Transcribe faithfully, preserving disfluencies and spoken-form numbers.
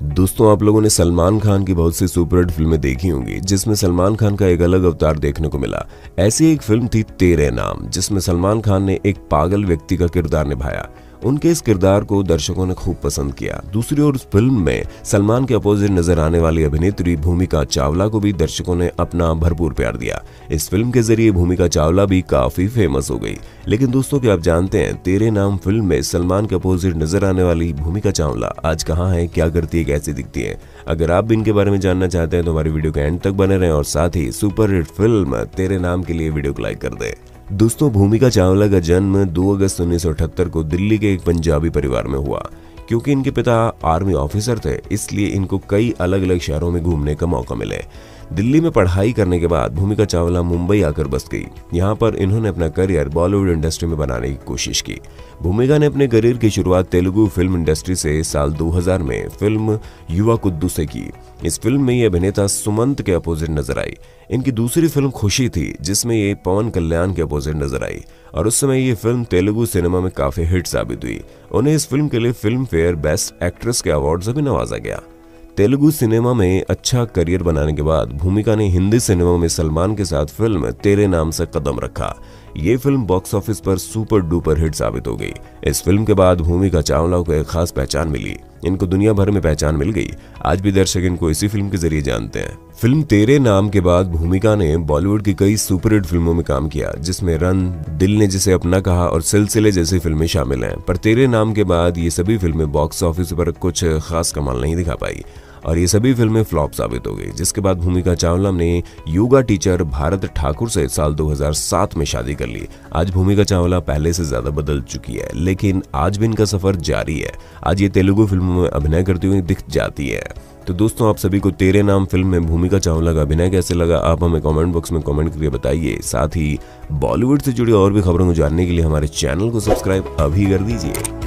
दोस्तों, आप लोगों ने सलमान खान की बहुत सी सुपरहिट फिल्में देखी होंगी जिसमें सलमान खान का एक अलग अवतार देखने को मिला। ऐसी एक फिल्म थी तेरे नाम, जिसमें सलमान खान ने एक पागल व्यक्ति का किरदार निभाया। उनके इस किरदार को दर्शकों ने खूब पसंद किया। दूसरी ओर इस फिल्म में सलमान के अपोजिट नजर आने वाली अभिनेत्री भूमिका चावला को भी दर्शकों ने अपना भरपूर प्यार दिया। इस फिल्म के जरिए भूमिका चावला भी काफी फेमस हो गई। लेकिन दोस्तों, क्या आप जानते हैं तेरे नाम फिल्म में सलमान के अपोजिट नजर आने वाली भूमिका चावला आज कहाँ है, क्या करती है, कैसी दिखती है? अगर आप भी इनके बारे में जानना चाहते हैं तो हमारी वीडियो के एंड तक बने रहें और साथ ही सुपरहिट फिल्म तेरे नाम के लिए वीडियो को लाइक कर दें। दोस्तों, भूमिका चावला का जन्म दो अगस्त उन्नीस सौ अठहत्तर को दिल्ली के एक पंजाबी परिवार में हुआ। क्योंकि इनके पिता आर्मी ऑफिसर थे, इसलिए इनको कई अलग अलग शहरों में घूमने का मौका मिले। दिल्ली में पढ़ाई करने के बाद भूमिका चावला मुंबई आकर बस गई। यहाँ पर इन्होंने अपना करियर बॉलीवुड इंडस्ट्री में बनाने की कोशिश की। भूमिका ने अपने करियर की शुरुआत तेलुगु फिल्म इंडस्ट्री से साल दो हज़ार में फिल्म युवा कुद्दू से की। इस फिल्म में ये अभिनेता सुमंत के अपोजिट नजर आई। इनकी दूसरी फिल्म खुशी थी, जिसमें ये पवन कल्याण के अपोजिट नजर आई और उस समय ये फिल्म तेलुगु सिनेमा में काफी हिट साबित हुई। उन्हें इस फिल्म के लिए फिल्म फेयर बेस्ट एक्ट्रेस के अवार्ड से भी नवाजा गया। तेलुगु सिनेमा में अच्छा करियर बनाने के बाद भूमिका ने हिंदी सिनेमा में सलमान के साथ फिल्म तेरे नाम से कदम रखा। ये फिल्म बॉक्स ऑफिस पर सुपर डुपर हिट साबित हो गई। इस फिल्म के बाद भूमिका चावला को एक खास पहचान मिली। इनको दुनिया भर में पहचान मिल गई। आज भी दर्शक इनको इसी फिल्म के जरिए जानते हैं। फिल्म तेरे नाम के बाद भूमिका ने बॉलीवुड की कई सुपरहिट फिल्मों में काम किया, जिसमें रन, दिल ने जिसे अपना कहा और सिलसिले जैसी फिल्में शामिल हैं। पर तेरे नाम के बाद ये सभी फिल्में बॉक्स ऑफिस पर कुछ खास कमाल नहीं दिखा पाई और ये सभी फिल्में फ्लॉप साबित हो गई। जिसके बाद भूमिका चावला ने योगा टीचर भारत ठाकुर से साल दो हज़ार सात में शादी कर ली। आज भूमिका चावला पहले से ज्यादा बदल चुकी है, लेकिन आज भी इनका सफर जारी है। आज ये तेलुगु फिल्मों में अभिनय करती हुई दिख जाती है। तो दोस्तों, आप सभी को तेरे नाम फिल्म में भूमिका चावला का अभिनय कैसे लगा, आप हमें कमेंट बॉक्स में कमेंट करके बताइए। साथ ही बॉलीवुड से जुड़ी और भी खबरों को जानने के लिए हमारे चैनल को सब्सक्राइब अभी कर दीजिए।